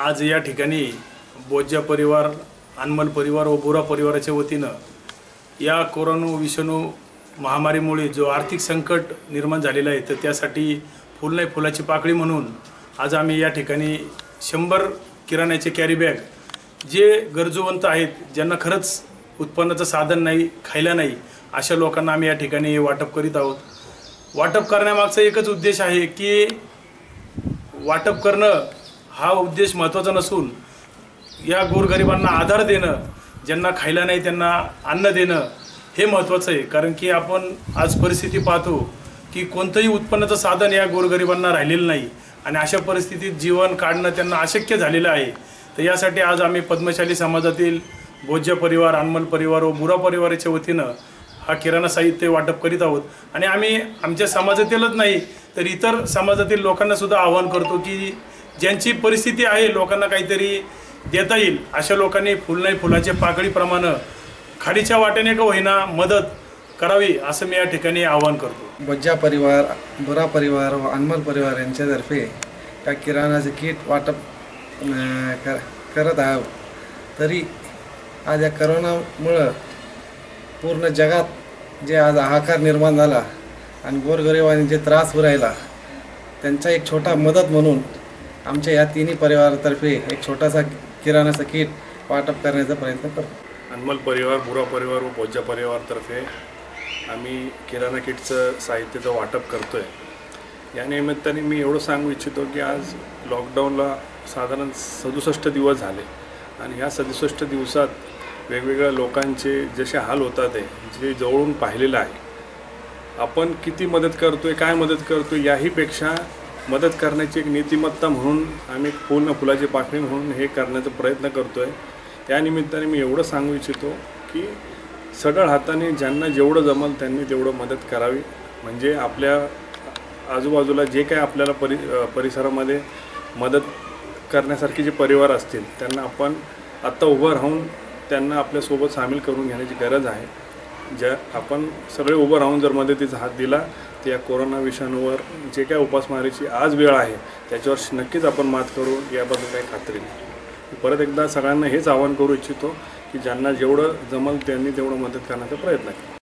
आज या ठिकाणी बोज्जा परिवार, अनमल परिवार व बोरा परिवाराच्या वतीनं या कोरोना विषाणू महामारीमुळे जो आर्थिक संकट निर्माण झालेला आहे तर त्यासाठी फुल नाही फुलाची पाकळी म्हणून आज आम्ही या ठिकाणी 100 किराण्याचे कॅरी बॅग जे गरजूवंत आहेत, ज्यांना खरंच उत्पन्नाचं साधन नाही, खायला नाही, अशा लोकांना आम्ही या ठिकाणी वाटप करीत आहोत। वाटप करण्यामागचा एकच उद्देश आहे की वाटप करणं हा उद्देश महत्त्वाचा नसून या गोरगरिबांना आधार देणं, ज्यांना खायला नाही त्यांना अन्न देणं हे महत्त्वाचं आहे। कारण की आपण आज परिस्थिती पाहतो की कोणतंही उत्पन्नाचं साधन या गोरगरिबांना राहिलेलं नाही आणि अशा परिस्थितीत जीवन काढणं त्यांना अशक्य झालेलं आहे। तर यासाठी आज आम्ही पद्मशाली समाजातील बोज्जा परिवार, अनमल परिवार व बुरा परिवाराच्या वतीनं हा किराणा साहित्य वाटप करीत आहोत आणि आम्ही आमच्या समाजातीलच नाही तर इतर समाजातील लोकांना सुद्धा आवाहन करतो की ज्यांची परिस्थिती आहे, लोकांना काहीतरी देता येईल अशा लोकांनी फुल नाही फुलाच्या पाकळीप्रमाणे खाडीच्या वाट्याने का होईना मदत करावी असं मी या ठिकाणी आवाहन करतो। बोज्जा परिवार, बुरा परिवार व अनमल परिवार यांच्यातर्फे या किराणाचे किट वाटप करत आहोत। तरी आज या करोनामुळं पूर्ण जगात जे आज हाहाकार निर्माण झाला आणि गोरगरिबांनी जे त्रास होऊ राहिला त्यांचा एक छोटा मदत म्हणून आमच्या या तिन्ही परिवारातर्फे एक छोटासा किराणाचा किट वाटप करण्याचा प्रयत्न करतो। अनमल परिवार, बुरा परिवार व बोज्जा परिवारतर्फे आम्ही किराणा किटचं साहित्याचं वाटप करतो आहे। या निमित्ताने मी एवढं सांगू इच्छितो की आज लॉकडाऊनला साधारण 67 दिवस झाले आणि ह्या 67 दिवसात वेगवेगळ्या लोकांचे जसे हाल होतात आहे जे जवळून पाहिलेलं आहे। आपण किती मदत करतो आहे, काय मदत करतो आहे याहीपेक्षा मदत करण्याची एक नीतिमत्ता म्हणून आम्ही फुल न फुलाची पाकळी म्हणून हे करण्याचा प्रयत्न करतो आहे। त्यानिमित्ताने मी एवढं सांगू इच्छितो की सढळ हाताने ज्यांना जेवढं जमल त्यांनी तेवढं मदत करावी। म्हणजे आपल्या आजूबाजूला जे काय आपल्याला परिसरामध्ये मदत करण्यासारखे जे परिवार असतील त्यांना आपण आत्ता उभं राहून त्यांना आपल्यासोबत सामील करून घेण्याची गरज आहे। ज्या आपण सगळे उभं राहून जर मदतीचा हात दिला तर या कोरोना विषाणूवर जे काय उपासमारीची आज वेळ आहे त्याच्यावर नक्कीच आपण मात करू याबद्दल काही खात्री नाही। परत एकदा सगळ्यांना हेच आवाहन करू इच्छितो की ज्यांना जेवढं जमल त्यांनी तेवढं मदत करण्याचा प्रयत्न करा।